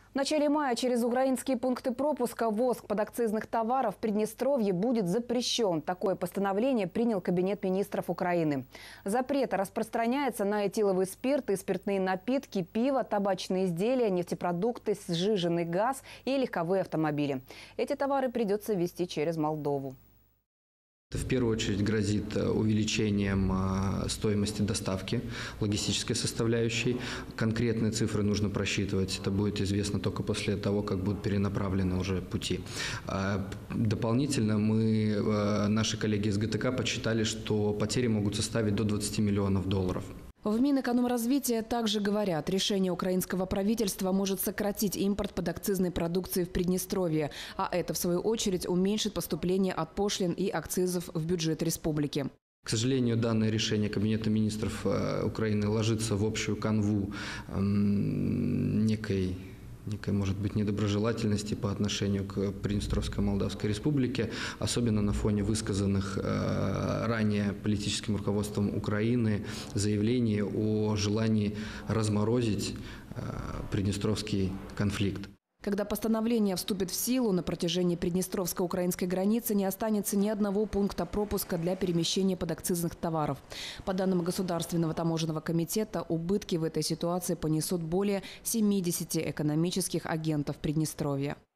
В начале мая через украинские пункты пропуска ввоз подакцизных товаров в Приднестровье будет запрещен. Такое постановление принял Кабинет министров Украины. Запрет распространяется на этиловый спирт и спиртные напитки, пиво, табачные изделия, нефтепродукты, сжиженный газ и легковые автомобили. Эти товары придется ввести через Молдову. Это в первую очередь грозит увеличением стоимости доставки, логистической составляющей. Конкретные цифры нужно просчитывать. Это будет известно только после того, как будут перенаправлены уже пути. Дополнительно наши коллеги из ГТК подсчитали, что потери могут составить до 20 миллионов долларов. В Минэкономразвития также говорят, решение украинского правительства может сократить импорт подакцизной продукции в Приднестровье, а это, в свою очередь, уменьшит поступление от пошлин и акцизов в бюджет республики. К сожалению, данное решение Кабинета министров Украины ложится в общую канву некой, может быть, недоброжелательности по отношению к Приднестровской Молдавской Республике, особенно на фоне высказанных ранее политическим руководством Украины заявлений о желании разморозить приднестровский конфликт. Когда постановление вступит в силу, на протяжении приднестровско-украинской границы не останется ни одного пункта пропуска для перемещения подакцизных товаров. По данным Государственного таможенного комитета, убытки в этой ситуации понесут более 70 экономических агентов Приднестровья.